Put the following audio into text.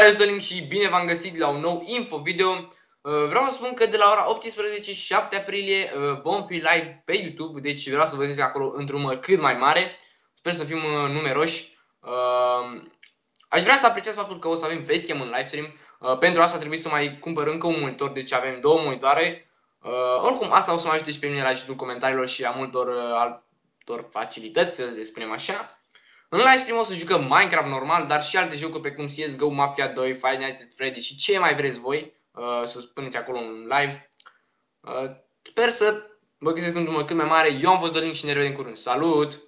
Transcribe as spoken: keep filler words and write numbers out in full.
Salutare, eu sunt Link și bine v-am găsit la un nou info video. Vreau să spun că de la ora optsprezece, șapte aprilie vom fi live pe YouTube, deci vreau să vă zic acolo într-un număr cât mai mare. Sper să fim numeroși. Aș vrea să apreciați faptul că o să avem facecam în livestream. Pentru asta trebuie să mai cumpăr încă un monitor, deci avem două monitoare. Oricum, asta o să mă ajute și pe mine la cititul comentariilor și a multor altor facilități, să le spunem așa. În livestream o să jucăm Minecraft normal, dar și alte jocuri precum C S G O, Mafia doi, Five Nights at Freddy's și ce mai vreți voi uh, să spuneți acolo în live. Uh, sper să vă găsesc într-un cât mai mare. Eu am fost Link și ne revedem curând. Salut!